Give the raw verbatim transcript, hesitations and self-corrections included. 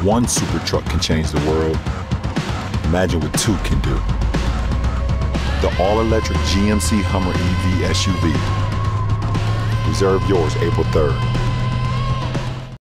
one super truck can change the world, imagine what two can do. The all-electric G M C Hummer E V S U V. Reserve yours April third.